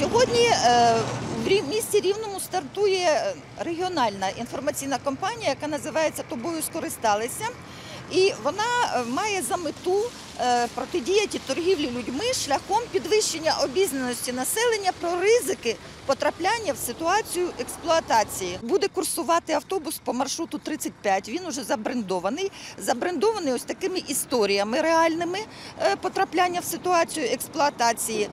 Сьогодні в місті Рівному стартує регіональна інформаційна кампанія, яка називається «Тобою скористалися». І вона має за мету протидіяти торгівлі людьми шляхом підвищення обізнаності населення про ризики потрапляння в ситуацію експлуатації. Буде курсувати автобус по маршруту 35, він уже забрендований ось такими історіями реальними потрапляння в ситуацію експлуатації.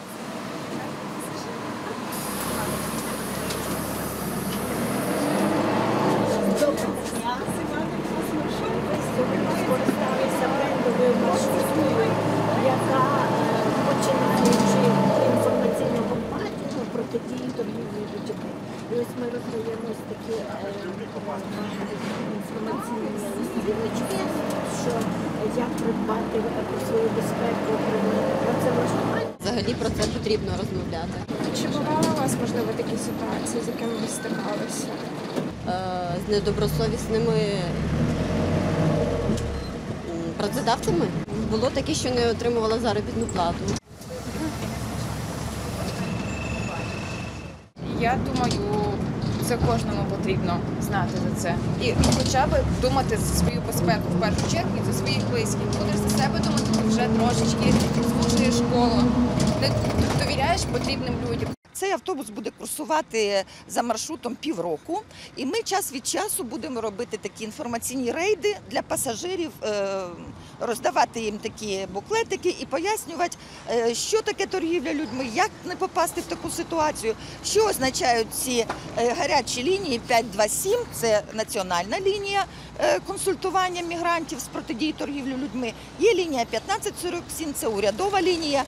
Скористалися брендовою маршрутою, яка починаючи інформаційну кампанію протидії торгівлі людьми. І ось ми роздаємо ось такі інформаційні листівочки, що як придбати про свою безпеку про це влаштування. Взагалі про це потрібно розмовляти. Чи бували у вас, можливо, такі ситуації, з якими ви стикалися? З недобросовісними працедавцями. Було таке, що не отримувала заробітну плату. Я думаю, це кожному потрібно знати за це. І хоча б думати за свою безпеку в першу чергу і за своїх близьких. Будеш за себе думати, ти вже трошечки звужуєш школу. Не довіряєш потрібним людям. Цей автобус буде курсувати за маршрутом півроку, і ми час від часу будемо робити такі інформаційні рейди для пасажирів, роздавати їм такі буклетики і пояснювати, що таке торгівля людьми, як не попасти в таку ситуацію, що означають ці гарячі лінії 527, це національна лінія консультування мігрантів з протидії торгівлі людьми, є лінія 1547, це урядова лінія.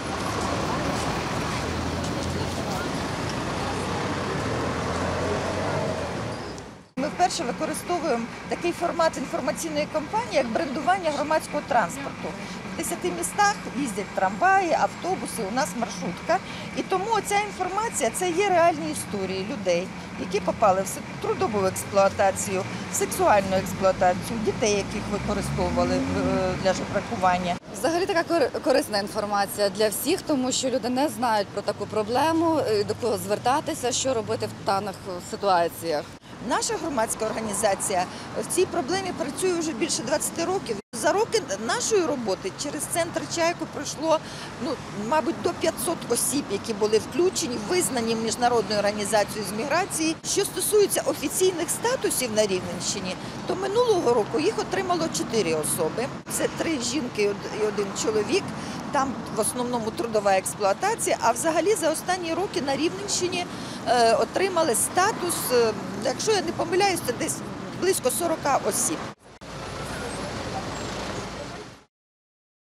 Ми вперше використовуємо такий формат інформаційної кампанії, як брендування громадського транспорту. В 10 містах їздять трамваї, автобуси, у нас маршрутка. І тому ця інформація – це є реальні історії людей, які попали в трудову експлуатацію, в сексуальну експлуатацію, дітей, яких використовували для жебракування. Взагалі така корисна інформація для всіх, тому що люди не знають про таку проблему, до кого звертатися, що робити в даних ситуаціях. Наша громадська організація в цій проблемі працює вже більше 20 років. За роки нашої роботи через центр «Чайко» пройшло, мабуть, до 500 осіб, які були включені, визнані Міжнародною організацією з міграції. Що стосується офіційних статусів на Рівненщині, то минулого року їх отримало 4 особи. Це 3 жінки і 1 чоловік. Там в основному трудова експлуатація, а взагалі за останні роки на Рівненщині отримали статус, якщо я не помиляюсь, це десь близько 40 осіб.